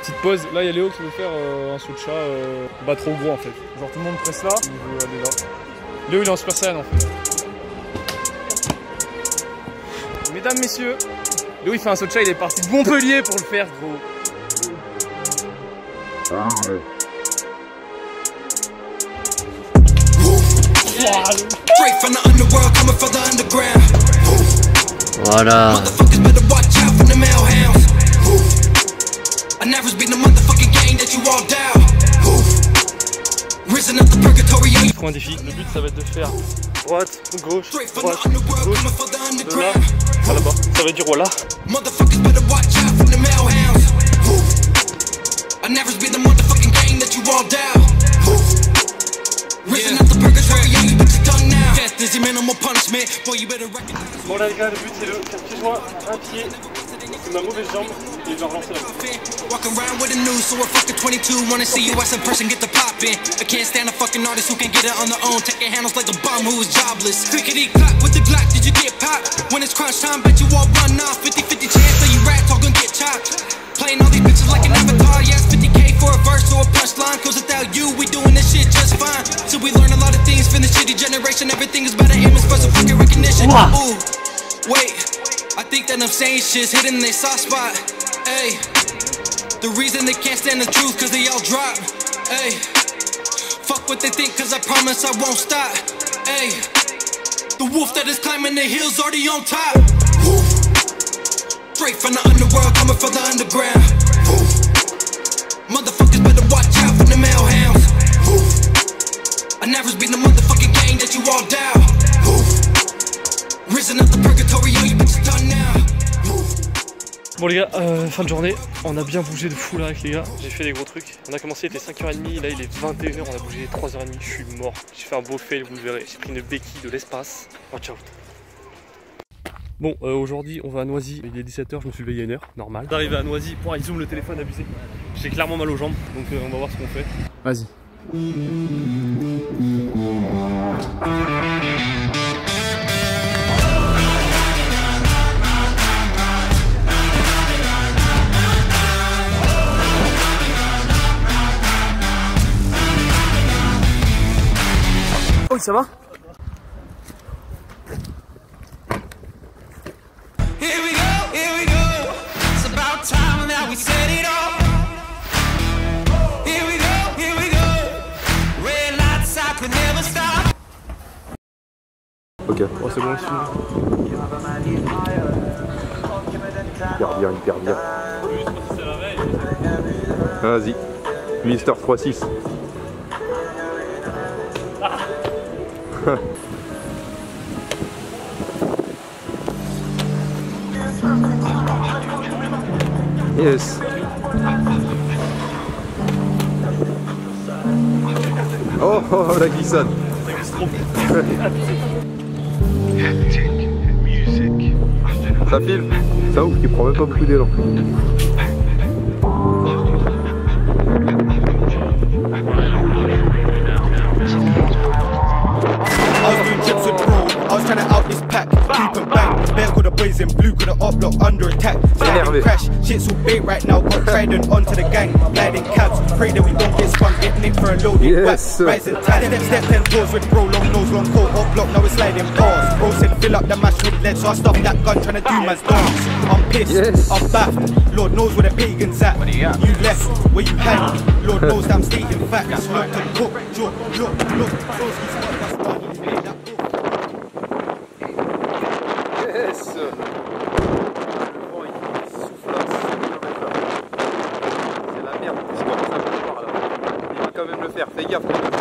Petite pause. Là, il y a Léo qui veut faire un saut de chat bah trop gros en fait. Genre tout le monde presse là, il veut aller là. Léo il est en Super Saiyan en fait. Mesdames, messieurs, Léo il fait un saut de chat, il est parti de Montpellier pour le faire gros. Voilà. Il faut un défi. Le but ça va être de faire droite, gauche, droite, gauche, de là à là-bas. Ça va être du roi là. Bon là les gars, le but c'est de faire pied joint, un pied, c'est ma mauvaise jambe et je vais relancer la Playing all these bitches like an avatar, yes, 50K for a verse or a punchline. Cause without you, we doing this shit just fine. So we learn a lot of things from the shitty generation. Everything is better aiming for some fucking recognition. Ooh, wait, I think that I'm saying shit's hitting their soft spot. Ayy, the reason they can't stand the truth cause they all drop. Ayy, fuck what they think cause I promise I won't stop. Ayy, the wolf that is climbing the hills already on top. Straight from the underworld, coming from the underground. Motherfuckers better watch out for the male hounds. I never been the motherfucking gang that you all down. Risen up the purgatory, all you bitches done now. Bon les gars, fin de journée, on a bien bougé de fou là avec les gars. J'ai fait des gros trucs. On a commencé, il était 5h30, là il est 21h, on a bougé 3h30, je suis mort. J'ai fait un beau fail, vous le verrez. J'ai pris une béquille de l'espace. Watch out. Bon, aujourd'hui on va à Noisy, il est 17h, je me suis levé il y a une heure, normal. D'arriver à Noisy, il zoome le téléphone abusé. J'ai clairement mal aux jambes, donc on va voir ce qu'on fait. Vas-y. Oh, ça va? Ok. Oh, c'est bon aussi. Hyper bien. Vas-y. Mister 3-6. Ah. Yes. Oh, la glissade. Ça filme. Ça ouf, qui prend même pas beaucoup d'élan. I was trying to out this pack, keep and bang. Bear got the boys in blue, got the up block under attack. Sliding crash, shit's all bait right now. Got trident onto the gang, gliding cabs. Pray that we don't get spun, get nicked for a loaded whack. Rising tide, step 10 toes with bro, long nose, long coat, up block. Now it's sliding pause. Bro said fill up the mash with lead, so I stuffed that gun trying to do man's dance. I'm pissed, I'm baffed. Lord knows where the pagan's at. You left where you hang. Lord knows that I'm stating facts. Look to cook, look. Fais gaffe.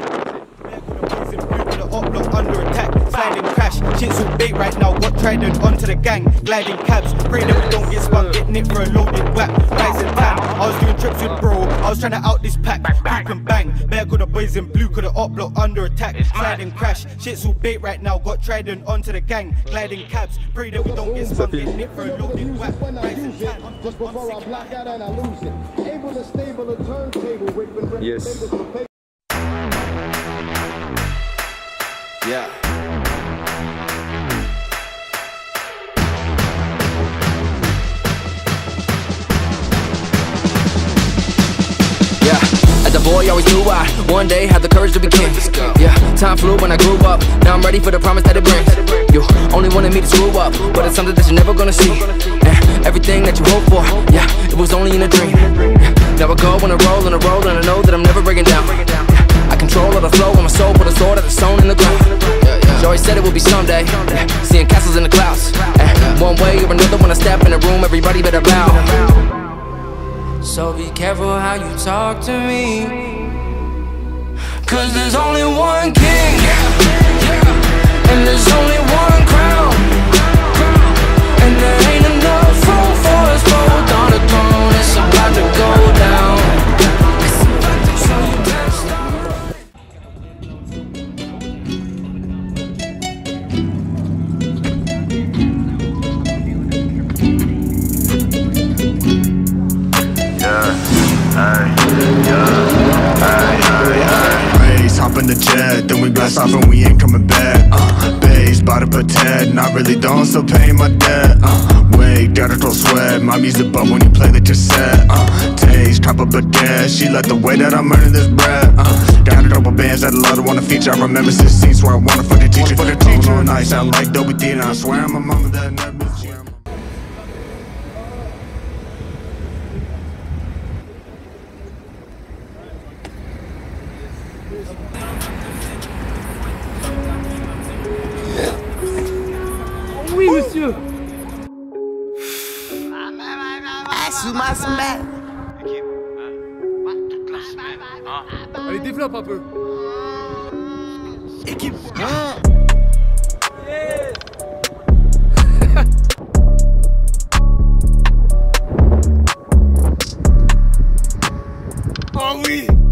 Under attack, sliding crash, shit's all bait right now. Got trident onto the gang, gliding cabs. Pray that we don't get spun, get nicked for a loaded whack. Rising tan, I was doing trips with bro. I was trying to out this pack, creep and bang. Bear got the boys in blue, could have up block under attack, sliding crash. Shit's all bait right now. Got trident onto the gang, gliding cabs. Pray that we don't get spun, get nicked for a loaded whack. Rising tan, just before I black out and I lose it. Able to stable a turntable with yes. Yeah. boy always knew I one day had the courage to be king. Yeah, time flew when I grew up. Now I'm ready for the promise that it brings. You only wanted me to screw up, but it's something that you're never gonna see. And everything that you hope for, yeah, it was only in a dream. Yeah, now I go on a roll, and I know that I'm never breaking down. I control all the flow on my soul, put a sword that's sewn in the ground. She always said it would be someday, seeing castles in the clouds. One way or another, when I step in the room, everybody better bow. So be careful how you talk to me, 'cause there's only one king, and there's only one crown, and there ain't enough room for us both on the throne. It's about to go down. Hop in the jet, then we blast off and we ain't coming back. Bass, bout to pretend, I really don't, still paying my debt. Wait, gotta throw sweat, my music but when you play that you're set. Taste, drop a baguette, she like the way that I'm earning this bread. Got a couple bands that I love to wanna feature, I remember 16, swear I wanna fucking teach it. For the teacher, nice, I like Dolby Theater, I swear I'm a mama that never bitch. Oui, monsieur. Allez, développe un peu. Équipe. Oh oui.